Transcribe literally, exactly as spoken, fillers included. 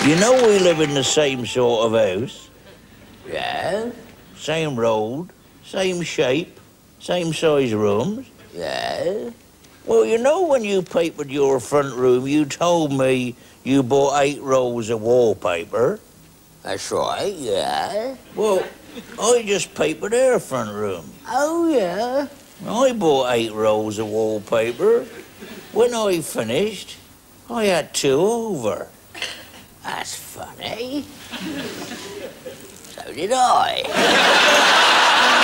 You know we live in the same sort of house. Yeah? Same road, same shape, same size rooms. Yeah? Well, you know when you papered your front room, you told me you bought eight rolls of wallpaper. That's right, yeah. Well, I just papered their front room. Oh, yeah? I bought eight rolls of wallpaper. When I finished, I had two over. That's funny. So did I.